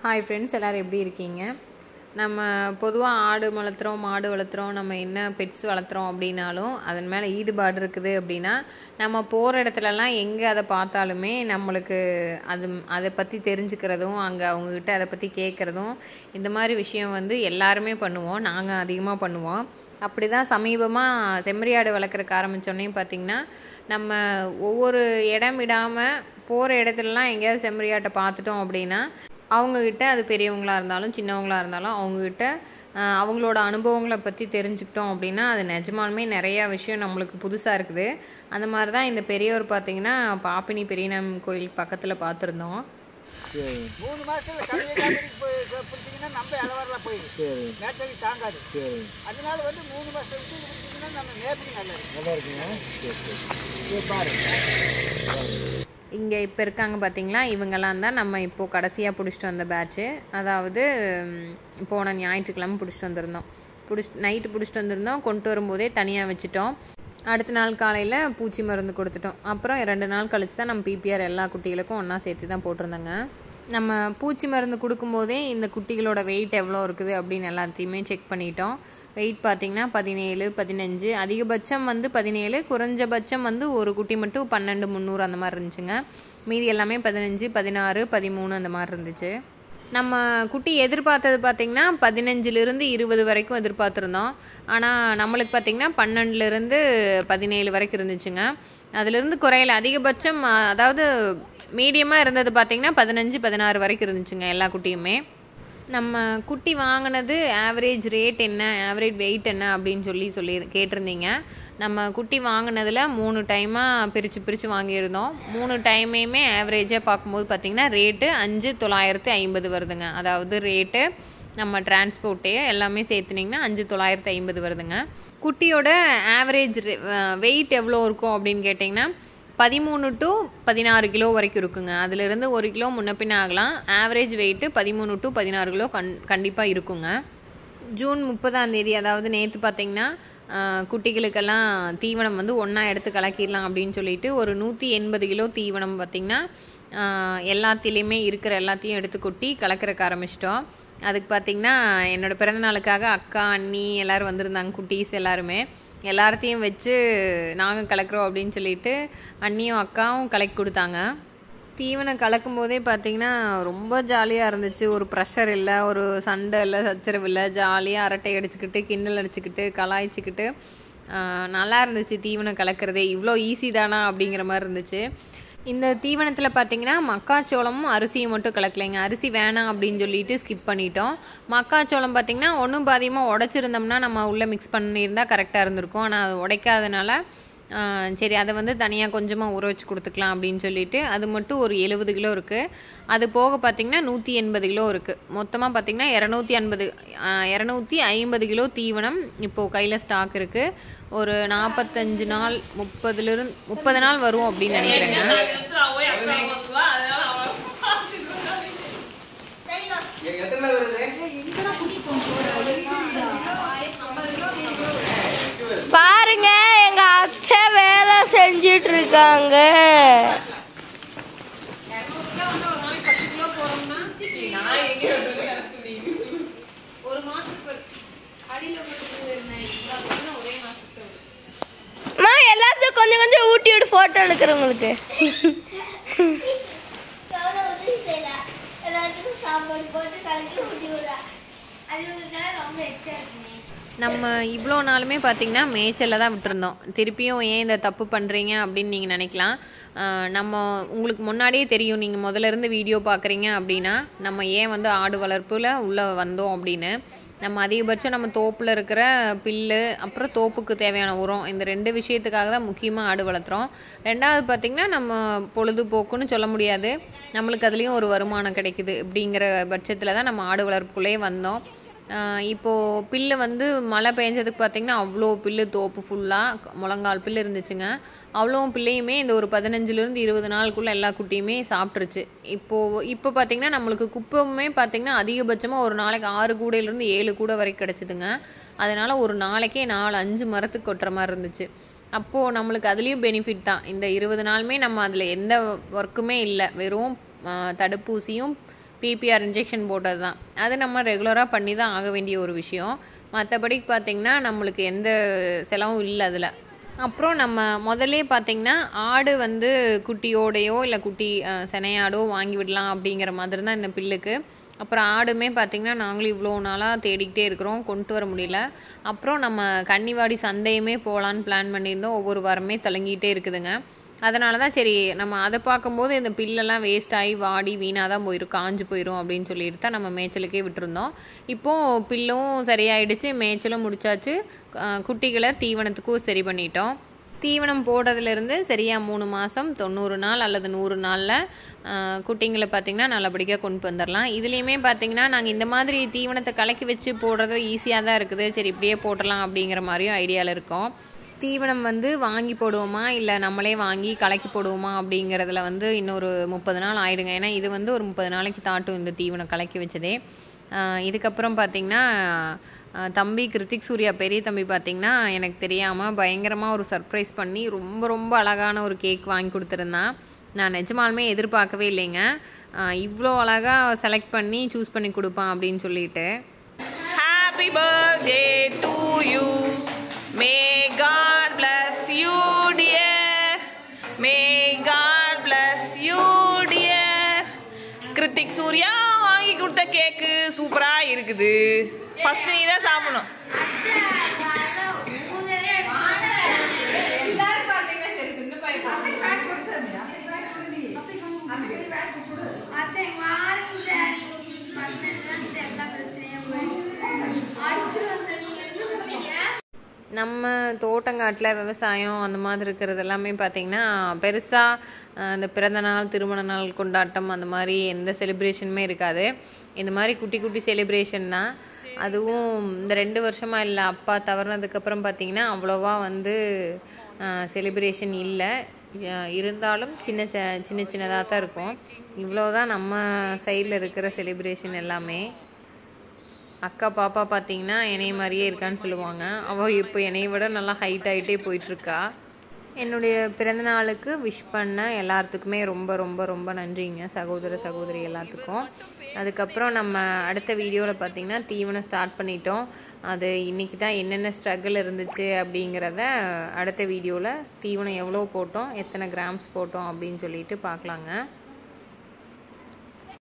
Hi friends, எல்லோரும் எப்படி இருக்கீங்க? நம்ம பொதுவாக ஆடு வளர்த்துறோம், மாடு வளர்த்துறோம், நம்ம என்ன பெட்ஸ் வளர்த்துறோம் அப்படின்னாலும் அதன் மேலே ஈடுபாடு இருக்குது அப்படின்னா நம்ம போகிற இடத்துலலாம் எங்கே அதை பார்த்தாலுமே நம்மளுக்கு அதை பற்றி தெரிஞ்சுக்கிறதும், அங்கே அவங்கக்கிட்ட அதை பற்றி கேட்குறதும், இந்த மாதிரி விஷயம் வந்து எல்லாருமே பண்ணுவோம். நாங்கள் அதிகமாக பண்ணுவோம். அப்படி தான் சமீபமாக செம்மறியாடு வளர்க்குறக்கு ஆரம்பித்தோன்னே பார்த்திங்கன்னா, நம்ம ஒவ்வொரு இடம் விடாமல் போகிற இடத்துலலாம் எங்கேயாவது செம்மறியாட்டை பார்த்துட்டோம் அப்படின்னா அவங்கக்கிட்ட, அது பெரியவங்களாக இருந்தாலும் சின்னவங்களாக இருந்தாலும் அவங்கக்கிட்ட அவங்களோட அனுபவங்களை பற்றி தெரிஞ்சுக்கிட்டோம் அப்படின்னா அது நிஜமாலுமே நிறையா விஷயம் நம்மளுக்கு புதுசாக இருக்குது. அந்த மாதிரி தான் இந்த பெரியவர் பார்த்திங்கன்னா பாப்பினி பெரியநாம் கோயில் பக்கத்தில் பார்த்துருந்தோம். 3 மாசத்துல பிடிச்சிங்கன்னா நம்ம இளவரலாம் போயிடும், மேச்சரி தாங்காது. அதனால வந்து 3 மாசத்துல பிடிச்சிங்கன்னா நம்ம மேப்புக்கு நல்லா இருக்குங்க. பாருங்க, இங்கே இப்போ இருக்காங்க பார்த்தீங்களா, இவங்கெல்லாம் தான் நம்ம இப்போது கடைசியாக பிடிச்சிட்டு வந்த பேட்ச்சு. அதாவது போன ஞாயிற்றுக்கிழமை பிடிச்சிட்டு வந்திருந்தோம். நைட்டு பிடிச்சிட்டு வந்திருந்தோம். கொண்டு வரும்போதே தனியாக வச்சுட்டோம். அடுத்த நாள் காலையில் பூச்சி மருந்து கொடுத்துட்டோம். அப்புறம் 2 நாள் கழித்து தான் நம்ம பிபிஆர் எல்லா குட்டிகளுக்கும் ஒன்றா சேர்த்து தான் போட்டிருந்தோங்க. நம்ம பூச்சி மருந்து கொடுக்கும்போதே இந்த குட்டிகளோட வெயிட் எவ்வளோ இருக்குது அப்படின்னு எல்லாத்தையுமே செக் பண்ணிட்டோம். வெயிட் பார்த்திங்கன்னா 17, 15, அதிகபட்சம் வந்து 17, குறைஞ்சபட்சம் வந்து ஒரு குட்டி மட்டும் 12,300 அந்த மாதிரி இருந்துச்சுங்க. மீதி எல்லாமே 15, 16, 13 அந்த மாதிரி இருந்துச்சு. நம்ம குட்டி எதிர்பார்த்தது பார்த்திங்கன்னா 15லிருந்து 20 வரைக்கும் எதிர்பார்த்துருந்தோம். ஆனால் நம்மளுக்கு பார்த்திங்கன்னா 12லிருந்து 17 வரைக்கும் இருந்துச்சுங்க. அதிலிருந்து குறையில. அதிகபட்சம் அதாவது மீடியமாக இருந்தது பார்த்திங்கன்னா 15, 16 வரைக்கும் இருந்துச்சுங்க எல்லா குட்டியுமே. நம்ம குட்டி வாங்கினது ஆவரேஜ் ரேட் என்ன, ஆவரேஜ் வெயிட் என்ன அப்படின்னு சொல்லி கேட்டிருந்தீங்க. நம்ம குட்டி வாங்கினதில் 3 டைமாக பிரித்து வாங்கியிருந்தோம். 3 டைமையுமே ஆவரேஜாக பார்க்கும்போது பார்த்திங்கன்னா ரேட்டு 5,950 வருதுங்க. அதாவது ரேட்டு நம்ம டிரான்ஸ்போர்ட்டே எல்லாமே சேர்த்துனிங்கன்னா 5,950 வருதுங்க. குட்டியோட ஆவரேஜ் வெயிட் எவ்வளோ இருக்கும் அப்படின்னு கேட்டிங்கன்னா 13 to 16 கிலோ வரைக்கும் இருக்குங்க. அதிலிருந்து 1 கிலோ முன்ன பின்ன ஆகலாம். ஆவரேஜ் வெயிட்டு 13 to 16 கிலோ கண்டிப்பாக இருக்குங்க. ஜூன் 30 அதாவது நேற்று பார்த்திங்கன்னா குட்டிகளுக்கெல்லாம் தீவனம் வந்து ஒன்றா எடுத்து கலக்கிடலாம் அப்படின்னு சொல்லிட்டு ஒரு 180 கிலோ தீவனம் பார்த்திங்கன்னா எல்லாத்திலையுமே இருக்கிற எல்லாத்தையும் எடுத்து கொட்டி கலக்கிறக்க ஆரம்பிச்சிட்டோம். அதுக்கு பார்த்திங்கன்னா என்னோடய பிறந்தநாளுக்காக அக்கா, அண்ணி எல்லோரும் வந்திருந்தாங்க. குட்டீஸ் எல்லாத்தையும் வச்சு நாங்கள் கலக்கிறோம் அப்படின்னு சொல்லிட்டு அண்ணியும் அக்காவும் கலக்கி கொடுத்தாங்க. தீவனம் கலக்கும் போதே பார்த்திங்கன்னா ரொம்ப ஜாலியாக இருந்துச்சு. ஒரு ப்ரெஷர் இல்லை, ஒரு சண்டை இல்லை, சச்சரவு இல்லை. ஜாலியாக அரட்டை அடிச்சுக்கிட்டு, கிண்டல் அடிச்சுக்கிட்டு, கலாய்ச்சிக்கிட்டு நல்லா இருந்துச்சு. தீவனம் கலக்கிறதே இவ்வளோ ஈஸி தானா அப்படிங்கிற மாதிரி இருந்துச்சு. இந்த தீவனத்தில் பார்த்திங்கன்னா மக்காச்சோளமும் அரிசியும் மட்டும் கலக்கலைங்க. அரிசி வேணாம் அப்படின்னு சொல்லிட்டு ஸ்கிப் பண்ணிட்டோம். மக்காச்சோளம் பார்த்திங்கன்னா ஒன்றும் பாதியமாக உடைச்சிருந்தோம்னா நம்ம உள்ளே மிக்ஸ் பண்ணியிருந்தால் கரெக்டாக இருந்திருக்கும். ஆனால் அது உடைக்காதனால சரி அதை வந்து தனியாக கொஞ்சமாக ஊற வச்சு கொடுத்துக்கலாம் அப்படின்னு சொல்லிட்டு அது மட்டும் ஒரு 70 கிலோ இருக்குது. அது போக பார்த்திங்கன்னா 180 கிலோ இருக்குது. மொத்தமாக பார்த்திங்கன்னா 250 கிலோ தீவனம் இப்போது கையில் ஸ்டாக் இருக்குது. ஒரு 45 நாள் 30 நாள் வரும் அப்படின்னு நினைக்கிறேங்க. பாருங்க, எங்க அத்தை வேலை செஞ்சிட்டு இருக்காங்க. எல்லாத்தையும் கொஞ்சம் கொஞ்சம் ஊட்டி விட்டு போட்டோ எடுக்கிறவங்களுக்கு. நம்ம இவ்வளோ நாளுமே பார்த்திங்கன்னா மேய்ச்சலில் தான் விட்டுருந்தோம். திருப்பியும் ஏன் இந்த தப்பு பண்ணுறீங்க அப்படின்னு நீங்கள் நினைக்கலாம். நம்ம உங்களுக்கு முன்னாடியே தெரியும், நீங்கள் முதல்ல இருந்து வீடியோ பார்க்குறீங்க அப்படின்னா நம்ம ஏன் வந்து ஆடு வளர்ப்பில் உள்ளே வந்தோம் அப்படின்னு. நம்ம அதிகபட்சம் நம்ம தோப்பில் இருக்கிற புல்லு, அப்புறம் தோப்புக்கு தேவையான உரம், இந்த 2 விஷயத்துக்காக தான் முக்கியமாக ஆடு வளர்த்துறோம். 2வது பார்த்திங்கன்னா நம்ம பொழுதுபோக்குன்னு சொல்ல முடியாது, நம்மளுக்கு அதுலேயும் ஒரு வருமானம் கிடைக்குது. இப்படிங்கிற பட்சத்தில் தான் நம்ம ஆடு வளர்ப்புக்குள்ளே வந்தோம். இப்போது புல்லு வந்து மழை பெஞ்சதுக்கு பார்த்திங்கன்னா அவ்வளோ புல்லு தோப்பு ஃபுல்லாக முழங்கால் புல்லு இருந்துச்சுங்க. அவ்வளோ பிள்ளையுமே இந்த ஒரு 15லிருந்து 20 நாளுக்குள்ளே எல்லா குட்டியுமே சாப்பிட்ருச்சு. இப்போ பார்த்திங்கன்னா நம்மளுக்கு குப்பையுமே பார்த்திங்கன்னா அதிகபட்சமாக ஒரு நாளைக்கு 6 கூடையிலேருந்து 7 கூடை வரைக்கும் கிடச்சிதுங்க. அதனால் ஒரு நாளைக்கே 4-5 மரத்துக்கு கொட்டுற மாதிரி இருந்துச்சு. அப்போது நம்மளுக்கு அதுலேயும் பெனிஃபிட் தான். இந்த 20 நாளுமே நம்ம அதில் எந்த ஒர்க்குமே இல்லை, வெறும் தடுப்பூசியும் பிபிஆர் இன்ஜெக்ஷன் போட்டது தான். அது நம்ம ரெகுலராக பண்ணி தான் ஆக வேண்டிய ஒரு விஷயம். மற்றபடி பார்த்திங்கன்னா நம்மளுக்கு எந்த செலவும் இல்லை அதில். அப்புறம் நம்ம முதல்லே பார்த்திங்கன்னா ஆடு வந்து குட்டியோடையோ இல்லை குட்டி செனையாடோ வாங்கி விடலாம் அப்படிங்கிற மாதிரி தான் இந்த பில்லுக்கு. அப்புறம் ஆடுமே பார்த்திங்கன்னா நாங்களும் இவ்வளோ நாளாக தேடிக்கிட்டே இருக்கிறோம், கொண்டு வர முடியல. அப்புறம் நம்ம கன்னிவாடி சந்தையுமே போகலான்னு பிளான் பண்ணியிருந்தோம், ஒவ்வொரு வாரமே தலங்கிட்டே இருக்குதுங்க. அதனால தான் சரி நம்ம அதை பார்க்கும்போது இந்த பில்லெல்லாம் வேஸ்ட் ஆகி வாடி வீணாக தான் போயிடும், காஞ்சு போயிடும் அப்படின்னு சொல்லிட்டு தான் நம்ம மேய்ச்சலுக்கே விட்டுருந்தோம். இப்போது பில்லும் சரியாயிடுச்சு, மேய்ச்சலும் முடிச்சாச்சு, குட்டிகளை தீவனத்துக்கும் சரி பண்ணிட்டோம். தீவனம் போடுறதுலேருந்து சரியாக 3 மாதம் 90 நாள் அல்லது 100 நாளில் குட்டிங்களை பார்த்திங்கன்னா நல்லபடியாக கொண்டு வந்துடலாம். இதுலேயுமே பார்த்திங்கன்னா நாங்கள் இந்த மாதிரி தீவனத்தை கலக்கி வச்சு போடுறது ஈஸியாக தான் இருக்குது, சரி இப்படியே போட்டலாம் அப்படிங்கிற மாதிரியும் ஐடியாவில் இருக்கோம். தீவனம் வந்து வாங்கி போடுவோமா இல்லை நம்மளே வாங்கி கலக்கி போடுவோமா அப்படிங்கிறதுல வந்து இன்னொரு 30 நாள் ஆகிடுங்க. ஏன்னா இது வந்து ஒரு 30 நாளைக்கு தாட்டும் இந்த தீவனம் கலக்கி வச்சதே. இதுக்கப்புறம் பார்த்திங்கன்னா தம்பி கிருத்திக் சூர்யா பெரிய தம்பி பார்த்திங்கன்னா எனக்கு தெரியாமல் பயங்கரமாக ஒரு சர்ப்ரைஸ் பண்ணி ரொம்ப ரொம்ப அழகான ஒரு கேக் வாங்கி கொடுத்துருந்தான். நான் நிஜமாலுமே எதிர்பார்க்கவே இல்லைங்க, இவ்வளோ அழகாக செலக்ட் பண்ணி சூஸ் பண்ணி கொடுப்பான் அப்படின்னு சொல்லிட்டு. Happy birthday to you, may God bless you dear, may God bless you dear. Kiruthik Surya வாங்கி கொடுத்த கேக்கு சூப்பராக இருக்குது. ஃபர்ஸ்ட் நீ தான் சாப்பிடணும். நம்ம தோட்டங்காட்டில் விவசாயம் அந்த மாதிரி இருக்கிறது எல்லாமே பார்த்திங்கன்னா பெருசாக இந்த பிறந்தநாள் திருமண நாள் கொண்டாட்டம் அந்த மாதிரி எந்த செலிப்ரேஷனுமே இருக்காது. இந்த மாதிரி குட்டி குட்டி செலிப்ரேஷன் தான். அதுவும் இந்த 2 வருஷமாக இல்லை, அப்பா தவறினதுக்கப்புறம் பார்த்திங்கன்னா அவ்வளோவா வந்து செலிப்ரேஷன் இல்லை. இருந்தாலும் சின்ன சின்னதாக தான் இருக்கும். இவ்வளோதான் நம்ம சைடில் இருக்கிற செலிப்ரேஷன் எல்லாமே. அக்கா பாப்பா பார்த்திங்கன்னா என்னைய மாதிரியே இருக்கான்னு சொல்லுவாங்க. அவள் இப்போ என்னைய விட நல்லா ஹைட் ஆகிட்டே போயிட்டுருக்கா. என்னுடைய பிறந்தநாளுக்கு விஷ் பண்ண எல்லாத்துக்குமே ரொம்ப ரொம்ப ரொம்ப நன்றிங்க, சகோதர சகோதரி எல்லாத்துக்கும். அதுக்கப்புறம் நம்ம அடுத்த வீடியோவில் பார்த்திங்கன்னா தீவனம் ஸ்டார்ட் பண்ணிட்டோம். அது இன்றைக்கி தான் என்னென்ன ஸ்ட்ரகிள் இருந்துச்சு அப்படிங்கிறத அடுத்த வீடியோவில் தீவனம் எவ்வளோ போட்டோம், எத்தனை கிராம்ஸ் போட்டோம் அப்படின்னு சொல்லிட்டு பார்க்கலாங்க.